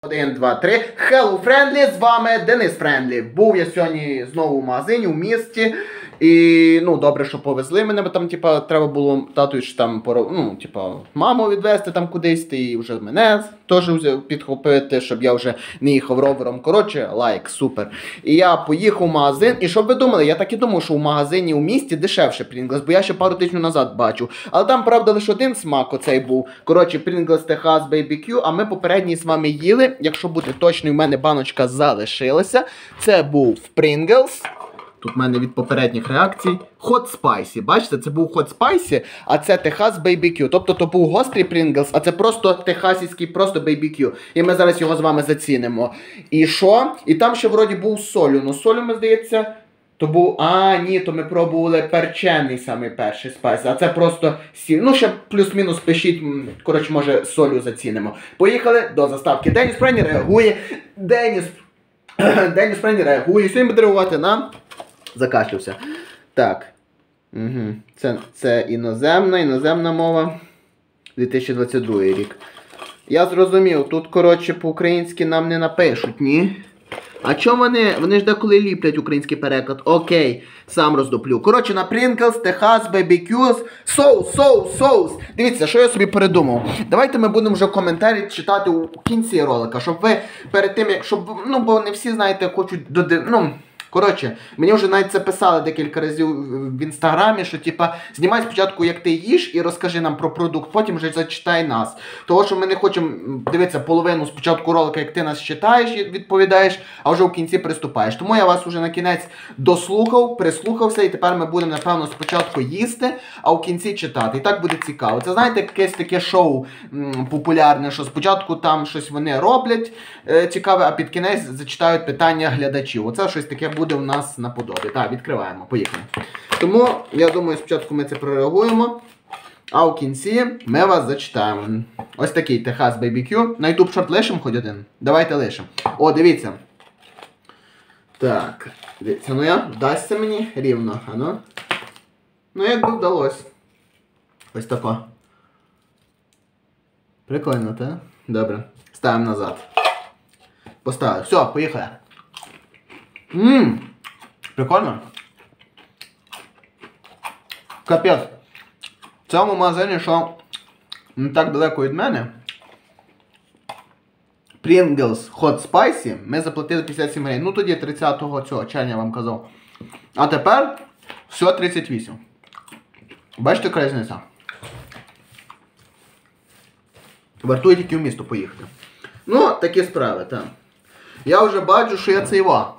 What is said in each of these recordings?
1, 2, 3. Hello, Friendly, з вами Денис Френдлі. Був я сьогодні знову в магазині, в місті. І, ну, добре, що повезли мене, бо там, типа, треба було тату, там, ну, типа, маму відвезти там кудись, і вже мене теж підхопити, щоб я вже не їхав ровером. Коротше, лайк, супер. І я поїхав в магазин, і що б ви думали, я так і думав, що в магазині у місті дешевше Pringles, бо я ще пару тижнів назад бачив. Але там, правда, лише один смак оцей був. Коротше, Pringles Texas BBQ, а ми попередній з вами їли, якщо бути точною, в мене баночка залишилася. Це був Pringles. Тут в мене від попередніх реакцій. Hot Spicy. Бачите, це був Hot Spicy, а це Texas BBQ. Тобто то був гострий Pringles, а це просто техасівський, просто BBQ. І ми зараз його з вами зацінимо. І що? І там ще вроді був з солю. Ну солю, мені здається, то був... А, ні, то ми пробували перчений самий перший спайс. А це просто сіль. Ну, ще плюс-мінус пишіть. Коротше, може, солю зацінимо. Поїхали до заставки. Деніс Френдлі реагує. Деніс Френдлі реагує. Сьогодні буде реагувати на... Закашлявся. Так. Угу. Це іноземна мова. 2022 рік. Я зрозумів, тут, коротше, по-українськи нам не напишуть, ні? А чому вони? Вони ж деколи ліплять український переклад. Окей, сам роздоплю. Коротше, на Pringles, Texas, BBQ, соус. Дивіться, що я собі передумав. Давайте ми будемо вже коментарі читати у кінці ролика, щоб ви перед тим, як, щоб, ну, бо не всі, знаєте, хочуть коротше, мені вже навіть це писали декілька разів в інстаграмі, що типа знімай спочатку, як ти їш, і розкажи нам про продукт, потім вже зачитай нас. Того, що ми не хочемо дивитися половину спочатку ролика, як ти нас читаєш і відповідаєш, а вже в кінці приступаєш. Тому я вас вже на кінець дослухав, прислухався, і тепер ми будемо, напевно, спочатку їсти, а в кінці читати. І так буде цікаво. Це, знаєте, якесь таке шоу популярне, що спочатку там щось вони роблять цікаве, а під кінець зачитають питання глядачів. Оце щось таке буде у нас наподобі. Так, відкриваємо, поїхали. Тому, я думаю, спочатку ми це прореагуємо, а в кінці ми вас зачитаємо. Ось такий Texas BBQ. На YouTube шорт лишимо хоч один? Давайте лишимо. О, дивіться. Так, дивіться, ну я, вдасться мені рівно, ану. Ну, якби вдалося. Ось тако. Прикольно, так? Добре. Ставимо назад. Поставили. Все, поїхали. Прикольно. Капець. В цьому магазині, що не так далеко від мене, Pringles Hot Spicy, ми заплатили 57 гривень. Ну тоді 30 червня я вам казав. А тепер все 38. Бачите, яка різниця? Вартує тільки в місто поїхати. Ну, такі справи, так. Я вже бачу, що я це його.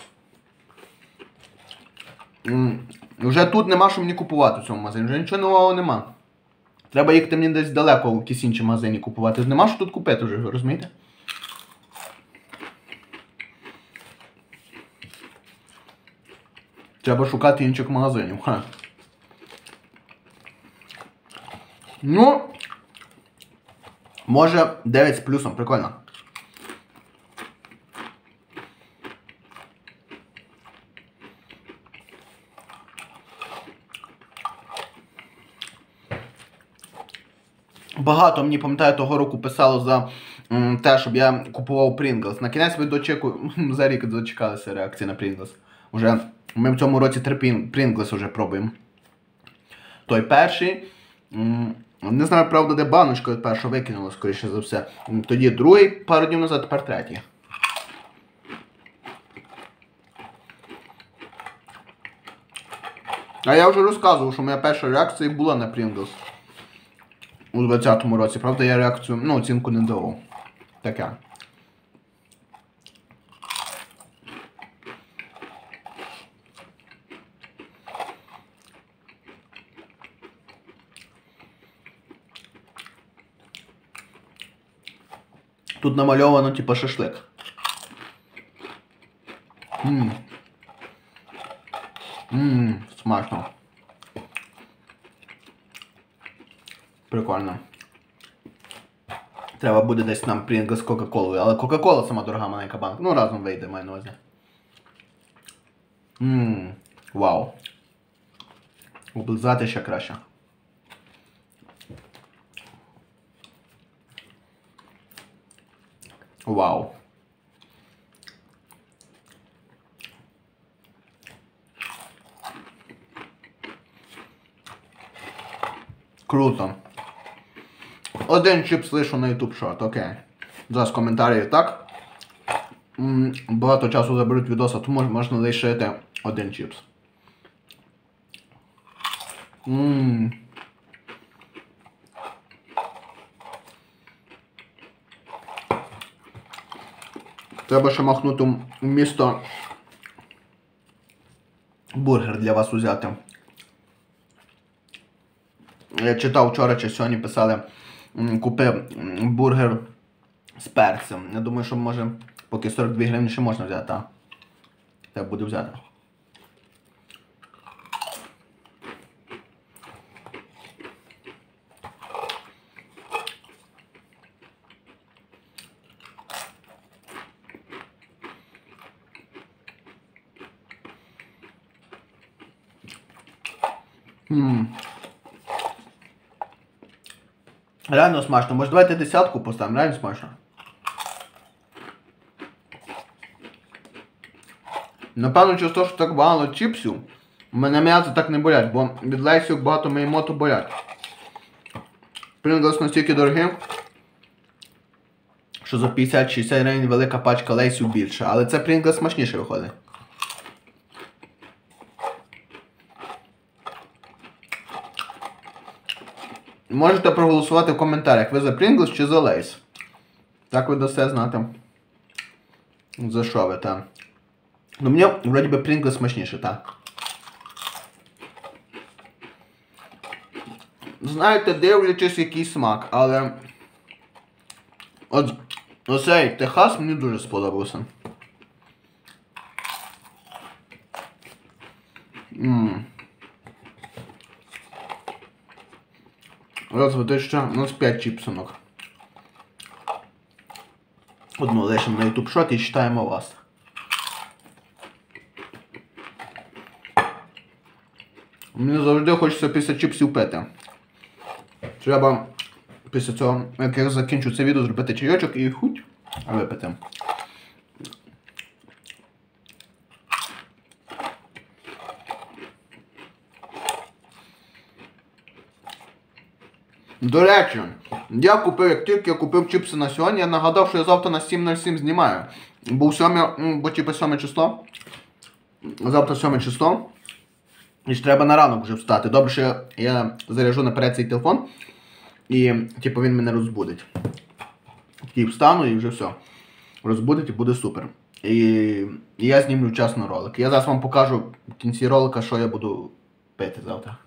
Вже тут нема що мені купувати в цьому магазині, вже нічого нового нема. Треба їхати мені десь далеко в якісь інші магазині купувати. Нема що тут купити вже, розумієте? Треба шукати інших магазинів. Ха. Ну, може 9 з плюсом, прикольно. Багато, мені пам'ятаю, того року писало за те, щоб я купував Pringles. На кінець ви за рік дочекалися реакції на Pringles. Уже ми в цьому році 3 Pringles вже пробуємо. Той перший, не знаю, правда, де баночка від першого викинула, скоріше за все. Тоді другий, пару днів назад, тепер третій. А я вже розказував, що моя перша реакція була на Pringles. У 2020 році, правда, я реакцію, ну, оцінку не давав. Таке. Тут намальовано, типа, шашлик. Смачно. Прикольно. Треба буде десь нам Pringles з Кока-Колою. Але Кока-Кола сама дорога маленька банка. Ну, разом вийде, маю на увазі. Вау. Облизати ще краще. Вау. Круто. Один чіпс лишу на YouTube шорт, окей. Зараз коментарі так. Багато часу заберуть відоса, тому можна лишити один чіпс. Треба ще махнути в місто бургер для вас узяти. Я читав вчора чи сьогодні писали, купи бургер з перцем. Я думаю, що може поки 42 гривні ще можна взяти, а? Треба буде взяти. Реально смачно. Може давайте 10 поставимо, реально смачно. Напевно, через те, що так багато чіпсів, мене м'ясо так не болять, бо від лейсів багато мої мото болять. Принглс настільки дорогі, що за 50-60 гривень велика пачка лейсів більше, але це Принглс смачніше виходить. Можете проголосувати в коментарях, ви за Принглс чи за Лейс. Так ви дасте знати, за що ви там. Ну мені, вроді би, Принглс смачніше, так. Знаєте, дивлячись який смак, але... От, оцей Техас мені дуже сподобався. Розвити ще у нас 5 чіпсинок. Одну лишимо на YouTube шот і читаємо вас. Мені завжди хочеться після чіпсів пити. Треба після цього, як я закінчу це відео, зробити чайочок і хуть випити. До речі, я купив, як тільки я купив чіпси на сьогодні, я нагадав, що я завтра на 7:07 знімаю. Бо 7 число. Завтра 7 число. І ж треба на ранок вже встати. Добре, що я заряджу наперед цей телефон. І типу він мене розбудить. І встану і вже все. Розбудить і буде супер. І я знімлю вчасно ролик. Я зараз вам покажу в кінці ролика, що я буду пити завтра.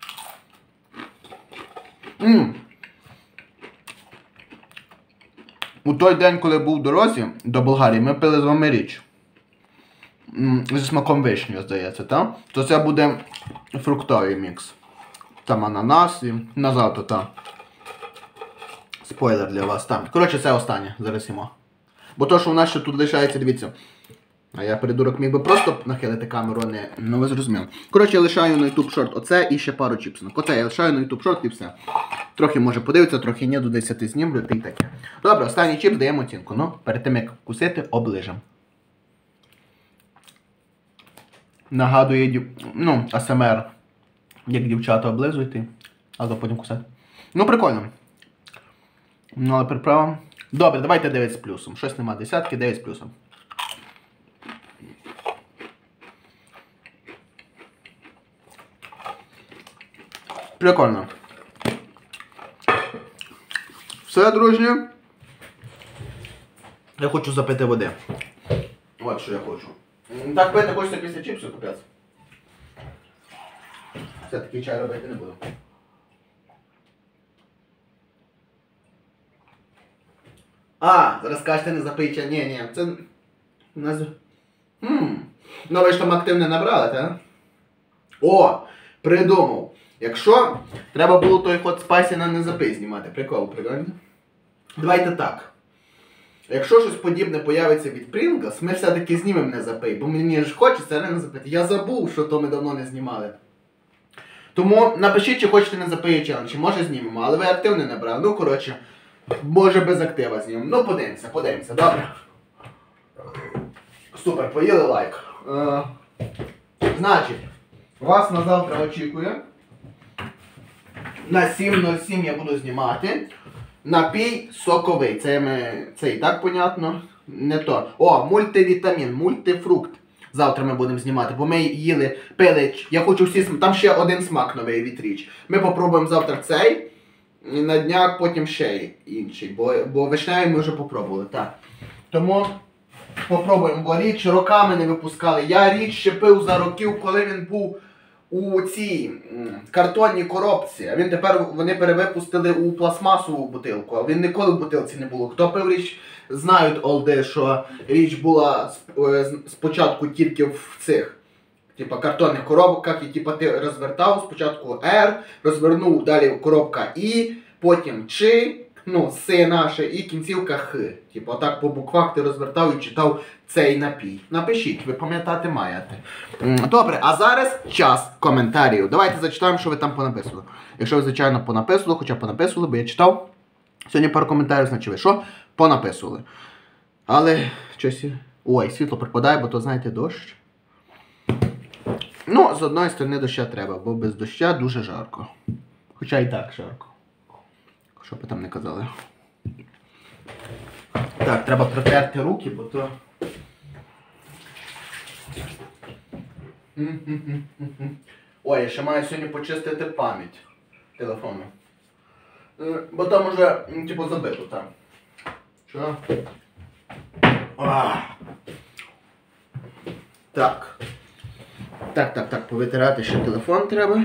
У той день, коли був в дорозі до Болгарії, ми пили з вами річ. Зі смаком вишні, здається, так? То це буде фруктовий мікс. Там ананас і на завтра, так. Спойлер для вас, там. Коротше, це останнє, зараз їмо. Бо то, що у нас ще тут лишається, дивіться. А я, придурок, міг би просто нахилити камеру, а не... Ну ви зрозуміли. Коротше, я лишаю на YouTube шорт оце і ще пару чіпсинок. Оце я лишаю на YouTube шорт і все. Трохи може подивитися, трохи ні, до 10 знімлю, та й таке. Добре, останній чіпс даємо оцінку. Ну, перед тим як кусити, оближемо. Нагадує, АСМР, як дівчата облизують, а то потім кусати. Ну, прикольно. Ну, але приправа. Добре, давайте 9 з плюсом. Щось нема десятки, 9 з плюсом. Прикольно. Все, дружні. Я хочу запити води. От що я хочу. Так пити хочеться після чіпсу, капець. Все, такий чай робити не буду. Зараз кажете, не запий чай. Ні, це... Ну ви ж там активне набрали, так? О, придумав. Якщо треба було той Hot Spicy на не запий знімати. Прикол, прикольно? Давайте так. Якщо щось подібне появиться від Pringles, ми все-таки знімемо не запий, бо мені ж хочеться не запити. Я забув, що то ми давно не знімали. Тому напишіть, чи хочете не запиє челендж, чи може знімемо, але ви активно не брали. Ну, коротше, може без актива знімемо. Ну, подивимося, добре? Супер, поїли лайк. Значить, вас на завтра очікує На 7.07 я буду знімати. Напій соковий. Це і так понятно. Не то. О, мультивітамін, мультифрукт. Завтра ми будемо знімати, бо ми їли, пили. Я хочу всі смаки. Там ще один смак новий від Річ. Ми попробуємо завтра цей. І на днях потім ще інший. Бо вишневий ми вже попробували. Так. Тому попробуємо, бо Річ роками не випускали. Я Річ ще пив за років, коли він був у цій картонній коробці. А він тепер вони перевипустили у пластмасову бутилку. А він ніколи в бутилці не було. Хто пив Річ, знають олди, що Річ була спочатку тільки в цих типа картонних коробках, і типа ти розвертав спочатку R, розвернув, далі коробка І, потім Ч, ну, С наше і кінцівка Х. Типа так по буквах ти розвертав і читав цей напій. Напишіть, ви пам'ятати маєте. Добре, а зараз час коментарів. Давайте зачитаємо, що ви там понаписували. Якщо ви, звичайно, понаписували, хоча понаписували, бо я читав. Сьогодні пару коментарів, значить ви що? Понаписували. Але щось... Ой, світло припадає, бо то, знаєте, дощ. Ну, з одної сторони доща треба, бо без доща дуже жарко. Хоча і так жарко. Що б там не казали. Так, треба протерти руки, бо то... Ой, я ще маю сьогодні почистити пам'ять телефону. Бо там уже, типу, забито там. Що? Так. Так, повитирати ще телефон треба.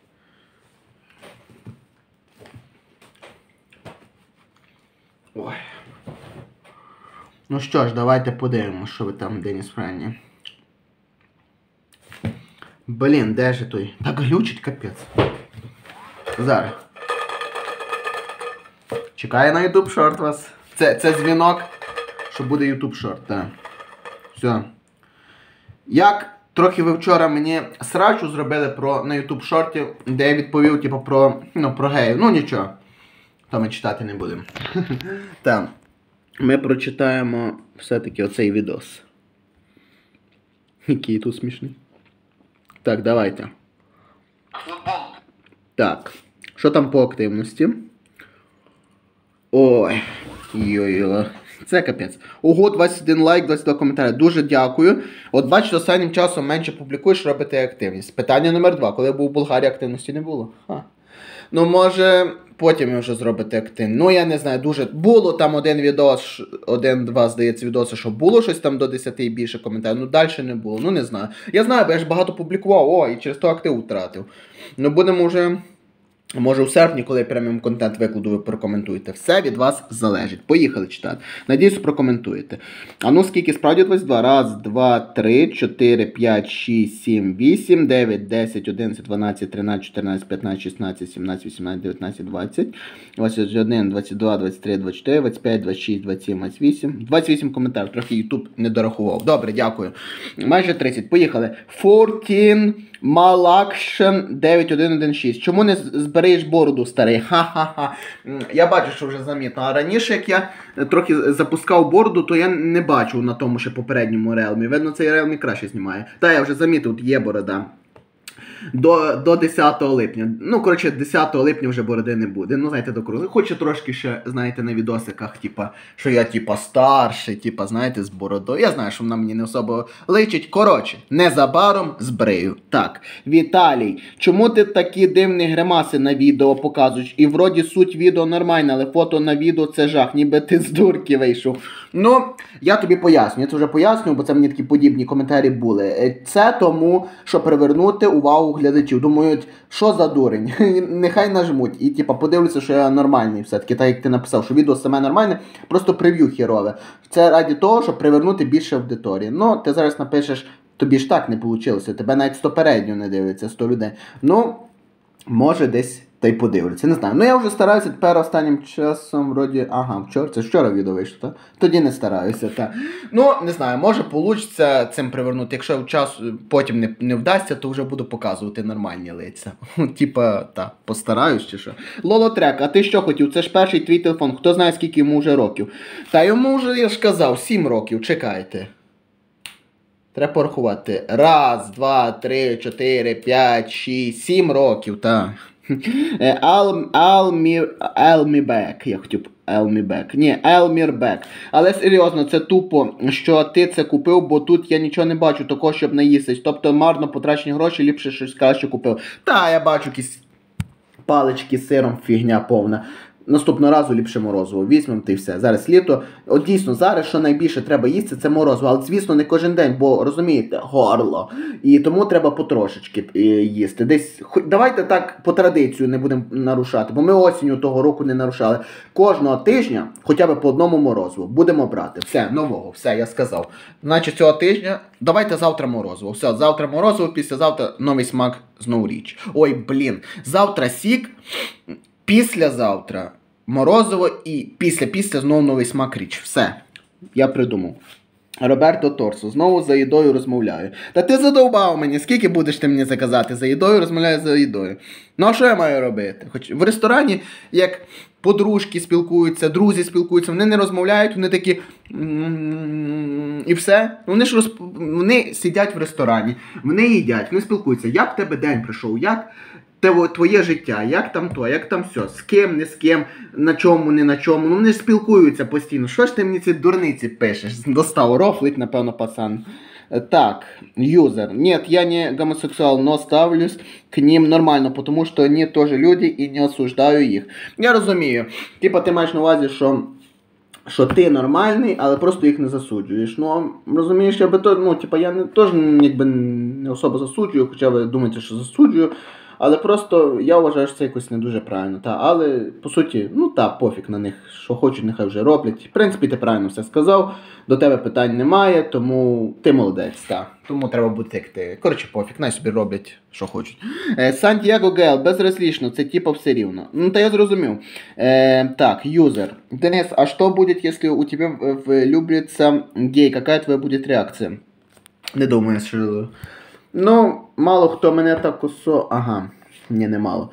Ой. Ну що ж, давайте подивимося, що ви там, Деніс Френні. Блін, де ж той? Так глючить, капець. Зараз. Чекає на YouTube Short вас. Це дзвінок, що буде YouTube Short, так. Все. Як трохи ви вчора мені срачу зробили на YouTube Short, де я відповів, типу, про геїв. Ну нічого. То ми читати не будемо. Так. Ми прочитаємо все-таки оцей відос. Який тут смішний. Так, давайте. Так. Що там по активності? Ой. Йой-йой. Це капець. Ого, 21 лайк, 22 коментарі. Дуже дякую. От бачите, останнім часом менше публікуєш, робити активність. Питання номер 2. Коли я був у Болгарії, активності не було? Ну, може, потім ви вже зробите активність. Ну, я не знаю, дуже... Було там один відос, один-два, здається, відоси, що було щось там до 10 і більше коментарів. Ну, далі не було. Ну, не знаю. Я знаю, бо я ж багато публікував. І через то актив втратив. Ну, будемо вже... Може в серпні, коли я преміум контент викладу, ви прокоментуєте. Все від вас залежить. Поїхали читати. Надіюсь, прокоментуєте. А ну скільки справді 22? Раз, два, три, 4, 5, 6, 7, 8, 9, 10, 11, 12, 13, 14, 15, 16, 17, 18, 19, 20, 21, 22, 23, 24, 25, 26, 27, 28. 28 коментарів. Трохи YouTube не дорахував. Добре, дякую. Майже 30. Поїхали. 14... Малакшен 9116. Чому не збереш бороду, старий? Ха-ха-ха. Я бачу, що вже замітно. А раніше, як я трохи запускав бороду, то я не бачив на тому ще попередньому Realme. Видно, цей Realme краще знімає. Та, я вже замітив, тут є борода. До 10 липня. Ну, коротше, 10 липня вже бороди не буде. Ну, знаєте, до кругу. Хочу трошки ще, знаєте, на відосиках, типа, що я, типа, старший, типа, знаєте, з бородою. Я знаю, що вона мені не особо личить. Коротше, незабаром збрию. Так, Віталій, чому ти такі дивні гримаси на відео показуєш? І вроді суть відео нормальна, але фото на відео це жах, ніби ти з дурки вийшов. Ну, я тобі поясню. Я це вже пояснюю, бо це мені такі подібні коментарі були. Це тому, що привернути увагу глядачів. Думають, що за дурень? Нехай нажмуть. І типа подивляться, що я нормальний все-таки, так як ти написав, що відео саме нормальне, просто прев'ю херове. Це раді того, щоб привернути більше аудиторії. Ну, ти зараз напишеш, тобі ж так не вийшло, тебе навіть 100 передньо не дивиться, 100 людей. Ну, може десь та й подивляться, не знаю. Ну я вже стараюся тепер останнім часом, вроді, ага, це вчора відео вийшло, так? Тоді не стараюся, так. Ну, не знаю, може вийде цим привернути. Якщо час потім не вдасться, то вже буду показувати нормальні лиця. Типа, так, постараюсь чи що. Лолотрек, а ти що хотів? Це ж перший твій телефон, хто знає, скільки йому вже років. Та йому вже, я ж казав, 7 років, чекайте. Треба порахувати. Раз, два, три, 4, 5, 6, 7 років, так. Almibek, я хотів Almibek. Ні, Almirbek. Але серйозно, це тупо, що ти це купив, бо тут я нічого не бачу такого, щоб наїстись. Тобто марно потрачені гроші, ліпше щось краще купив. Та, я бачу якісь палички з сиром, фігня повна. Наступного разу ліпше морозиво. Візьмемо та й все. Зараз літо. От дійсно, зараз що найбільше треба їсти, це морозиво. Але, звісно, не кожен день, бо, розумієте, горло. І тому треба потрошечки їсти. Десь, давайте так по традицію не будемо нарушати, бо ми осінню того року не нарушали. Кожного тижня хоча б по одному морозиву. Будемо брати. Все, нового, все, я сказав. Значить, цього тижня, давайте завтра морозиво. Все, завтра морозиво, післязавтра новий смак знову річ. Ой, блін. Завтра сік. Післязавтра морозиво і після знову новий смак річ. Все. Я придумав. Роберто Торсо. Знову за їдою розмовляю. Та ти задовбав мені. Скільки будеш ти мені заказати? За їдою розмовляю за їдою. Ну а що я маю робити? Хоч в ресторані, як подружки спілкуються, друзі спілкуються, вони не розмовляють, вони такі і все. Вони сидять в ресторані, вони їдять, вони спілкуються. Як в тебе день пройшов? Як твоє життя, як там то, як там все, з ким, не з ким, на чому, не на чому. Ну вони ж спілкуються постійно. Що ж ти мені ці дурниці пишеш? Достав рофлить, напевно, пацан. Так, юзер. Нет, я не гомосексуал, но ставлюсь к ним нормально, потому что они тоже люди и не осуждаю їх. Я розумію. Типа ти маєш на увазі, що ти нормальний, але просто їх не засуджуєш. Ну, розумієш, я би то, ну, типа я теж якби не особо засуджую, хоча ви думаєте, що засуджую. Але просто я вважаю, що це якось не дуже правильно. Та, але, по суті, ну так, пофіг на них, що хочуть, нехай вже роблять. В принципі, ти правильно все сказав, до тебе питань немає, тому ти молодець, так. Тому треба бути як ти. Коротше, пофіг, най собі роблять, що хочуть. Сантьяго Гел, безразлічно, це типа все рівно. Ну, та я зрозумів. Так, юзер. Денис, а що буде, якщо у тебе влюбиться гей? Яка твоя буде реакція? Не думаю, що... Ну, мало хто мене так Ага, ні, не мало.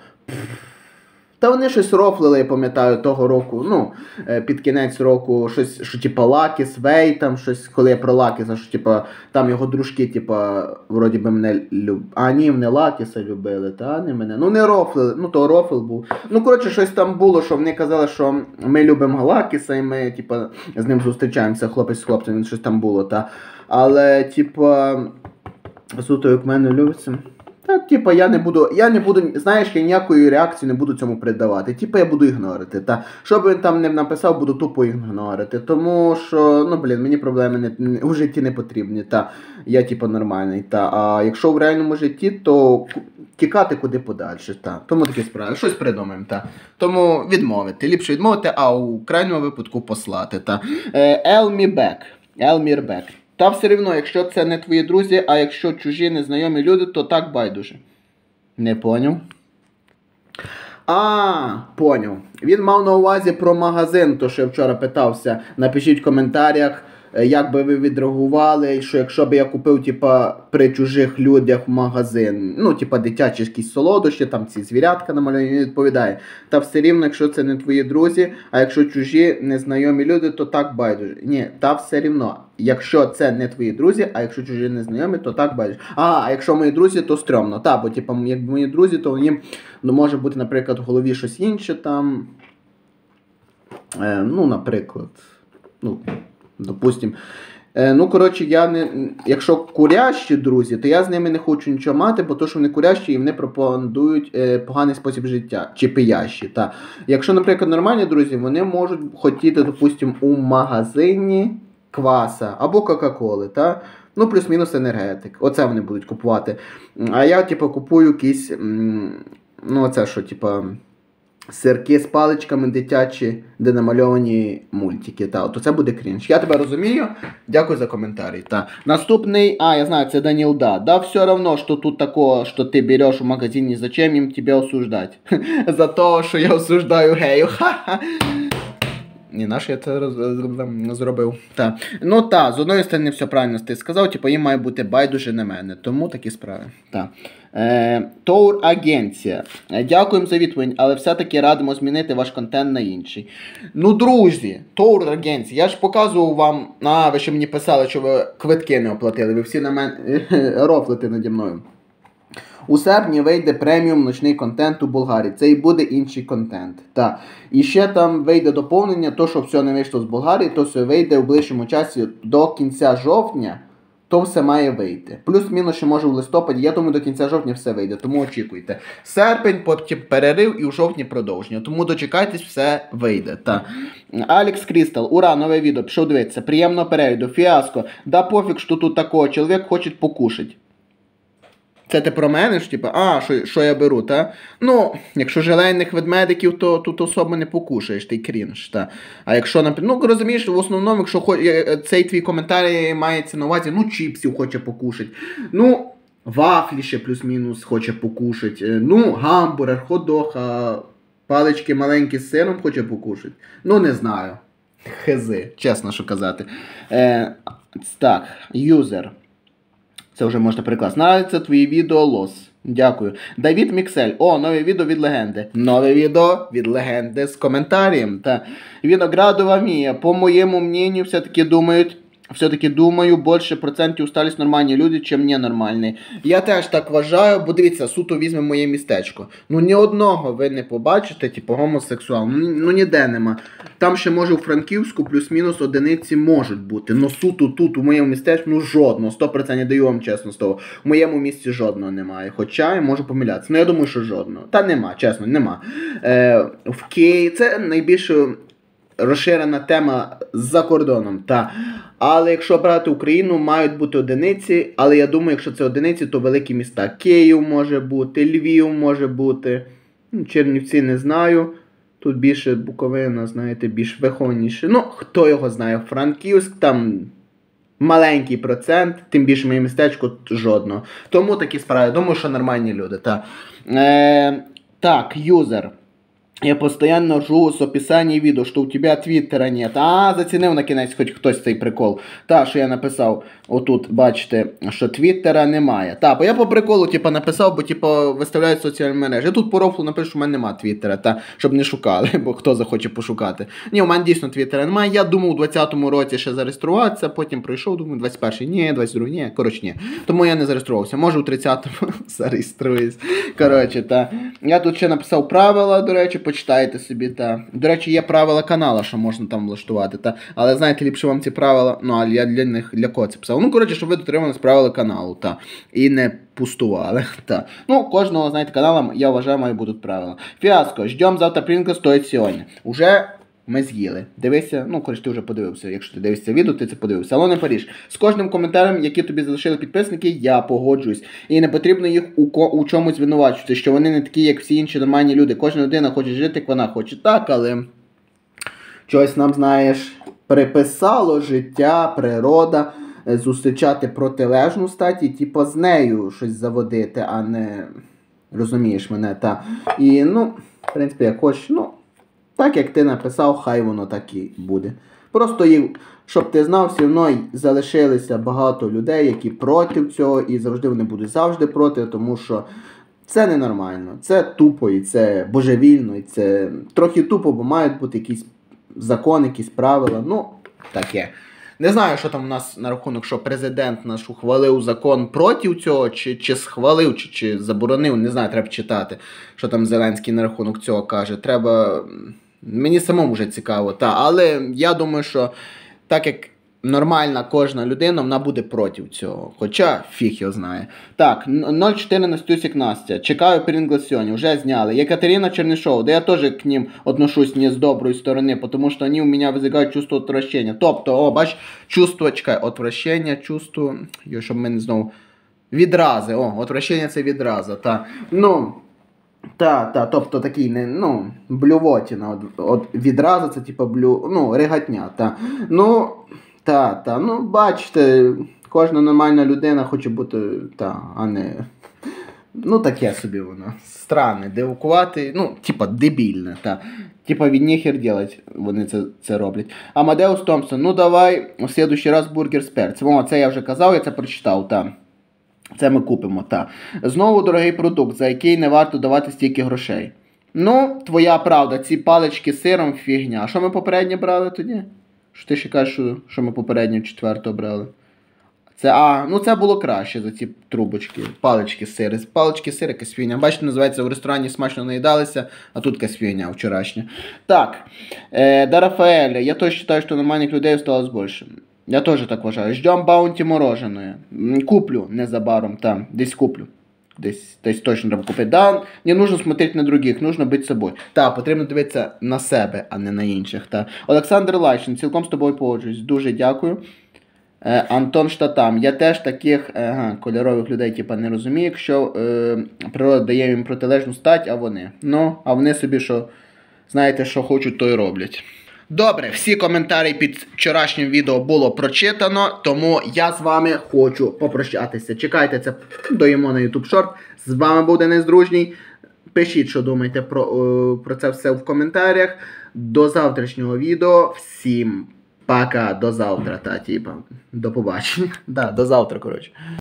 Та вони щось рофлили, я пам'ятаю, того року, ну, під кінець року, щось, що типа Лакіс, Вей, там щось, коли я про Лакіса, що типа, там його дружки, типа, вроді би мене любили. А ні, вони Лакіса любили, та не мене. Ну, не рофлили, ну, то рофл був. Ну, коротше, щось там було, що вони казали, що ми любимо Лакіса, і ми, типа, з ним зустрічаємося, хлопець з хлопцем, він щось там було, та. Але, типа... Суто, як мене любиться. Та, типа, я не буду, знаєш, я ніякої реакції не буду цьому придавати. Типа, я буду ігнорити, та. Що би він там не написав, буду тупо ігнорити. Тому що, ну, блін, мені проблеми у житті не потрібні, та. Я, типа, нормальний, та. А якщо в реальному житті, то тікати куди подальше, та. Тому такі справи. Щось придумаємо, та. Тому відмовити. Ліпше відмовити, а у крайньому випадку послати, та. Elmirbek. Та все рівно, якщо це не твої друзі, а якщо чужі незнайомі люди, то так байдуже. Не поняв? Поняв. Він мав на увазі про магазин, то що я вчора питався. Напишіть в коментарях, як би ви відреагували, що якщо б я купив, типа, при чужих людях в магазин, ну, типа, дитячі якісь солодощі, там ці звірятка намальовані, він відповідає. Та все рівно, якщо це не твої друзі, а якщо чужі незнайомі люди, то так байдуже. Ні, та все рівно. Якщо це не твої друзі, а якщо чужі незнайомі, то так байдуже. А якщо мої друзі, то стрьомно. Та, бо, типа, якби мої друзі, то їм, ну, може бути, наприклад, в голові щось інше там. Ну, наприклад, ну... Допустим. Ну, коротше, якщо курящі друзі, то я з ними не хочу нічого мати, бо то, що вони курящі і вони пропагандують поганий спосіб життя. Чи пиящі, та. Якщо, наприклад, нормальні друзі, вони можуть хотіти, допустим, у магазині кваса або Кока-Коли, та. Ну, плюс-мінус енергетик. Оце вони будуть купувати. А я, типу, купую якісь, ну, оце що, типу... Сирки з паличками дитячі, де намальовані мультики. Та, то це буде крінж. Я тебе розумію. Дякую за коментарі. Та. Наступний, я знаю, це Даніл Да. Да, все равно, що тут такого, що ти береш у магазині, зачем їм тебе осуждати? За те, що я осуждаю гею. Ха-ха. Ні, наш я це зробив. Та. Ну так, з одної сторони все правильно ти сказав, типу їм має бути байдуже на мене. Тому такі справи. Так. Tour агенція. Дякуємо за відповідь, але все-таки радимо змінити ваш контент на інший. Ну, друзі, Tour агенція. Я ж показував вам, ви ще мені писали, що ви квитки не оплатили. Ви всі на мене рофлите наді мною. У серпні вийде преміум ночний контент у Болгарії. Це і буде інший контент. Так. І ще там вийде доповнення, то, що все не вийшло з Болгарії, то все вийде у ближчому часі до кінця жовтня. То все має вийти. Плюс-мінус ще може в листопаді. Я думаю, до кінця жовтня все вийде, тому очікуйте. Серпень, потім перерив і в жовтні продовження. Тому дочекайтесь, все вийде. Та. Алекс Крістал, ура, нове відео, пішов дивитися. Приємного перегляду, фіаско. Да пофіг, що тут такого, чоловік хоче покушать. Це ти про мене ж, типа, що я беру, та? Ну, якщо желейних ведмедиків, то тут особо не покушаєш, ти крінж, та. А якщо, наприклад, ну, розумієш, в основному, якщо цей твій коментар мається на увазі, ну, чіпсів хоче покушати, ну, вафлі ще плюс-мінус хоче покушати, ну, гамбургер, хот-дог, а палички маленькі з сиром хоче покушати, ну, не знаю. Хези, чесно, що казати. Так, юзер. Це вже можна перекласти. Нравиться твої відео, лос. Дякую. Давід Міксель. О, нове відео від легенди. Нове відео від легенди з коментарем. Та. Виноградова Мія. По моєму мнению, все-таки думаю, більше процентів стались нормальні люди, чим ненормальні. Я теж так вважаю, бо дивіться, суто візьме моє містечко. Ну, ні одного ви не побачите, типу, гомосексуал. Ну, ніде нема. Там ще, може, у Франківську плюс-мінус одиниці можуть бути. Ну, суто тут, у моєму містечку, ну, жодного. 100% я даю вам чесно з того. У моєму місті жодного немає. Хоча я можу помилятися. Ну, я думаю, що жодного. Та нема, чесно, нема. В Києві це найбільше розширена тема за кордоном, та. Але якщо брати Україну, мають бути одиниці, але я думаю, якщо це одиниці, то великі міста. Київ може бути, Львів може бути, Чернівці не знаю, тут більше Буковина, знаєте, більш вихованіше. Ну, хто його знає, Франківськ, там маленький процент, тим більше моє містечко жодного. Тому такі справи, думаю, що нормальні люди, та. Так, юзер. Я постоянно ржу с описания видео, что у тебя твиттера нет. Зацінив на кінець хоч хтось цей прикол. Та, що я написав, отут, бачите, що твіттера немає. Та, бо я по приколу, написав, бо, виставляють соціальні мережі. Я тут по рофлу напишу, що в мене немає твіттера, та, щоб не шукали, бо хто захоче пошукати. Ні, у мене дійсно твіттера немає. Я думав у 20-му році ще зареєструватися, потім прийшов, думаю, 21-й, ні, 22-й, ні, коротше, ні. Тому я не зареєструвався. Може у 30-му зареєструюсь. Коротше, та. Я тут ще написав правила, до речі, почитайте собі, та. До речі, є правила каналу, що можна там влаштувати, та. Але, знаєте, ліпше вам ці правила, ну, а я для них, для кого це писав? Ну, коротше, щоб ви дотримались правил каналу, та. І не пустували, та. Ну, кожного, знаєте, каналу, я вважаю, має бути правила. Фіаско, ждем завтра Принглс, стоїть сьогодні. Уже ми з'їли. Дивися, ну, коротше, ти вже подивився, якщо ти дивишся відео, ти це подивився. Але не Паріж. З кожним коментарем, який тобі залишили підписники, я погоджуюсь. І не потрібно їх у чомусь звинувачувати, що вони не такі, як всі інші нормальні люди. Кожна людина хоче жити, як вона хоче. Так, але щось нам, знаєш, приписало життя, природа, зустрічати протилежну статі, типу з нею щось заводити, а не, розумієш мене, та. І, ну, в принципі, як хочеш, ну, так, як ти написав, хай воно так і буде. Просто, щоб ти знав, все одно залишилися багато людей, які проти цього, і завжди вони будуть завжди проти, тому що це ненормально, це тупо, і це божевільно, і це трохи тупо, бо мають бути якісь закони, якісь правила, ну, таке. Не знаю, що там у нас на рахунок, що президент наш ухвалив закон проти цього, чи схвалив, чи заборонив, не знаю, треба читати, що там Зеленський на рахунок цього каже. Треба, мені самому вже цікаво, та, але я думаю, що так як нормальна кожна людина, вона буде проти цього, хоча фіг його знає. Так, 04 Настюсик Настя, чекаю перегласионі, вже зняли. Екатерина Чернишова, да я теж к ним отношусь не з доброї сторони, тому що вони у мене визикають чувство отвращення. Тобто, о, бач, чувство, чекай, отвращення, чувство, щоб мене знову, відрази, о, отвращення це відраза, та, ну, тобто такий, ну, блювотіна, от відраза це, типу, ригатня, та, ну, ну, бачите, кожна нормальна людина хоче бути, а не, ну, таке собі воно, странне, дивакувати, ну, типа, дебільне, типа, від ніхер делать, вони це роблять. Амадеус Томпсон, ну, давай, у следующий раз бургер з перцем, о, це я вже казав, я це прочитав, це ми купимо, Знову дорогий продукт, за який не варто давати стільки грошей. Ну, твоя правда, ці палички з сиром фігня, а що ми попередньо брали тоді? Що ти ще кажеш, що ми попередньо 4-го брали? Це було краще за ці трубочки. Палички сири. Палички сири, якась фігня. Бачите, називається, в ресторані смачно наїдалися, а тут якась фігня вчорашня. Так. До Рафаэля. Я теж вважаю, що нормальних людей осталось більше. Я теж так вважаю. Ждем баунті мороженое. Куплю незабаром, там, десь куплю. Десь точно треба купити. Да, не нужно смотреть на других, нужно бути собою. Так, потрібно дивитися на себе, а не на інших. Та. Олександр Лайшин, цілком з тобою погоджуюсь. Дуже дякую. Антон Штатам. Я теж таких кольорових людей не розумію, якщо природа дає їм протилежну стать, а вони. А вони собі, знаєте, що хочуть, то й роблять. Добре, всі коментарі під вчорашнім відео було прочитано, тому я з вами хочу попрощатися. Чекайте, це доїмо на YouTube Short. З вами був Денис Дружній. Пишіть, що думаєте про це все в коментарях. До завтрашнього відео. Всім пока, до завтра, до побачення. До завтра, коротше.